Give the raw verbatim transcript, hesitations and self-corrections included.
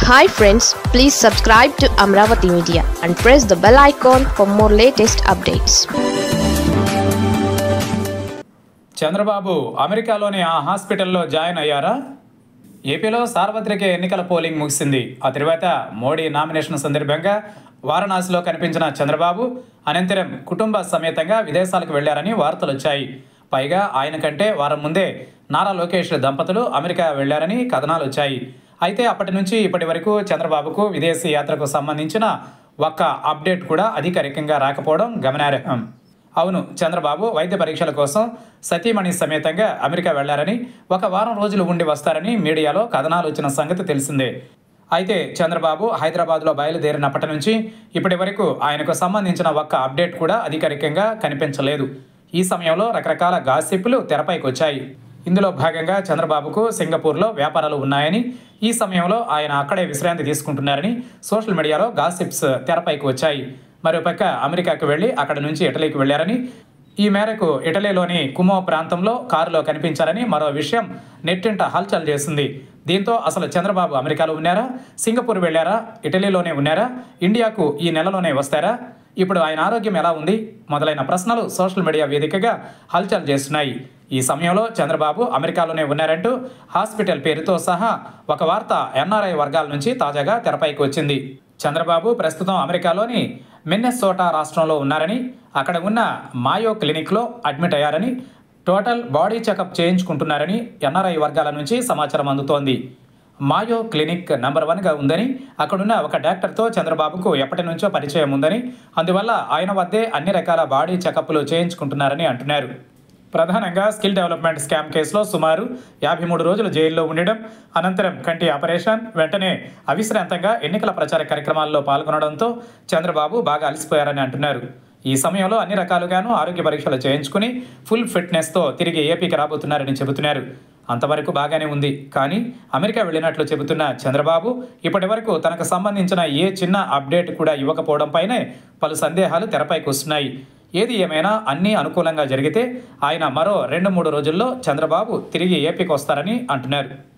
Hi friends, please subscribe to Amravati Media and press the bell icon for more latest updates. Chandrababu అమెరికాలోని ఆ హాస్పిటల్లో join అయ్యారా? ఏపీలో సార్వత్రిక ఎన్నికల పోలింగ్ ముగిసింది. ఆ తర్వాత మోడీ నామినేషన్ సందర్భంగా వారణాసిలో కనిపించిన చంద్రబాబు అనంతరం కుటుంబ సమేతంగా విదేశాలకు వెళ్లారని వార్తలు వచ్చాయి. పైగా ఆయన కంటే వారం ముందే నారా లోకేష్ దంపతులు అమెరికా వెళ్లారని కథనాలు వచ్చాయి. అయితే అప్పటి నుంచి ఇప్పటి వరకు చంద్రబాబుకు విదేశీ యాత్రకు సంబంధించిన ఒక్క అప్డేట్ కూడా అధికారికంగా రాకపోవడం గమనార్హం. అవును, చంద్రబాబు వైద్య పరీక్షల కోసం సతీమణి సమేతంగా అమెరికా వెళ్లారని, ఒక వారం రోజులు ఉండి వస్తారని మీడియాలో కథనాలు వచ్చిన సంగతి తెలిసిందే. అయితే చంద్రబాబు హైదరాబాద్లో బయలుదేరినప్పటి నుంచి ఇప్పటి వరకు ఆయనకు సంబంధించిన ఒక్క అప్డేట్ కూడా అధికారికంగా కనిపించలేదు. ఈ సమయంలో రకరకాల గాసిప్పులు తెరపైకి వచ్చాయి. ఇందులో భాగంగా చంద్రబాబుకు సింగపూర్లో వ్యాపారాలు ఉన్నాయని, ఈ సమయంలో ఆయన అక్కడే విశ్రాంతి తీసుకుంటున్నారని సోషల్ మీడియాలో గాసిప్స్ తెరపైకి వచ్చాయి. మరోపక్క అమెరికాకు వెళ్లి అక్కడ నుంచి ఇటలీకి వెళ్లారని, ఈ మేరకు ఇటలీలోని కుమో ప్రాంతంలో కారులో కనిపించారని మరో విషయం నెట్టింట హల్చల్ చేసింది. దీంతో అసలు చంద్రబాబు అమెరికాలో ఉన్నారా, సింగపూర్ వెళ్లారా, ఇటలీలోనే ఉన్నారా, ఇండియాకు ఈ నెలలోనే వస్తారా, ఇప్పుడు ఆయన ఆరోగ్యం ఎలా ఉంది మొదలైన ప్రశ్నలు సోషల్ మీడియా వేదికగా హల్చల్ చేస్తున్నాయి. ఈ సమయంలో చంద్రబాబు అమెరికాలోనే ఉన్నారంటూ హాస్పిటల్ పేరుతో సహా ఒక వార్త ఎన్ఆర్ఐ వర్గాల నుంచి తాజాగా తెరపైకి వచ్చింది. చంద్రబాబు ప్రస్తుతం అమెరికాలోని మిన్నెసోటా రాష్ట్రంలో ఉన్నారని, అక్కడ ఉన్న మాయో క్లినిక్లో అడ్మిట్ అయ్యారని, టోటల్ బాడీ చెకప్ చేయించుకుంటున్నారని ఎన్ఆర్ఐ వర్గాల నుంచి సమాచారం అందుతోంది. మాయో క్లినిక్ నంబర్ వన్గా ఉందని, అక్కడున్న ఒక డాక్టర్తో చంద్రబాబుకు ఎప్పటి నుంచో పరిచయం ఉందని, అందువల్ల ఆయన వద్దే అన్ని రకాల బాడీ చెకప్లు చేయించుకుంటున్నారని అంటున్నారు. ప్రధానంగా స్కిల్ డెవలప్మెంట్ స్కామ్ కేసులో సుమారు యాభై మూడు రోజులు జైల్లో ఉండడం, అనంతరం కంటి ఆపరేషన్, వెంటనే అవిశ్రాంతంగా ఎన్నికల ప్రచార కార్యక్రమాల్లో పాల్గొనడంతో చంద్రబాబు బాగా అలసిపోయారని అంటున్నారు. ఈ సమయంలో అన్ని రకాలుగాను ఆరోగ్య పరీక్షలు చేయించుకుని ఫుల్ ఫిట్నెస్తో తిరిగి ఏపీకి రాబోతున్నారని చెబుతున్నారు. అంతవరకు బాగానే ఉంది. కానీ అమెరికా వెళ్ళినట్లు చెబుతున్న చంద్రబాబు ఇప్పటి వరకు తనకు సంబంధించిన ఏ చిన్న అప్డేట్ కూడా ఇవ్వకపోవడంపైనే పలు సందేహాలు తెరపైకి వస్తున్నాయి. ఏది ఏమైనా అన్నీ అనుకూలంగా జరిగితే ఆయన మరో రెండు మూడు రోజుల్లో చంద్రబాబు తిరిగి ఏపీకి వస్తారని అంటున్నారు.